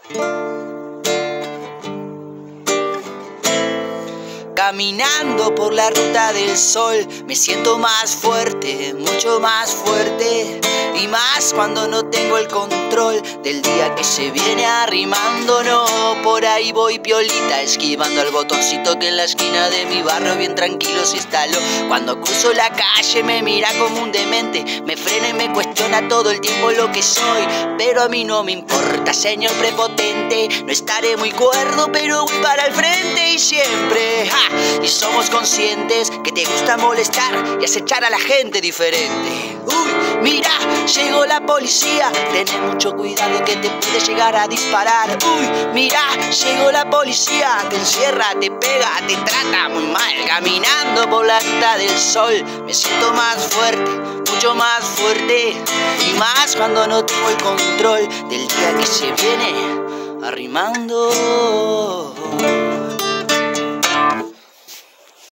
Caminando por la ruta del sol, me siento más fuerte, mucho más fuerte. Y más cuando no tengo el control del día que se viene arrimando. No, por ahí voy piolita, esquivando el botoncito que en la esquina de mi barrio bien tranquilo se instaló. Cuando cruzo la calle me mira como un demente, me frena y me cuestiona todo el tiempo lo que soy. Pero a mí no me importa, señor prepotente, no estaré muy cuerdo, pero voy para el frente y siempre, ¡ja! Y somos conscientes que te gusta molestar y acechar a la gente diferente. Uy, mira, llegó la policía, ten mucho cuidado que te puede llegar a disparar. Uy, mira, llegó la policía, te encierra, te pega, te trata muy mal. Caminando por la ruta del sol, me siento más fuerte, mucho más fuerte. Y más cuando no tengo el control del día que se viene arrimando.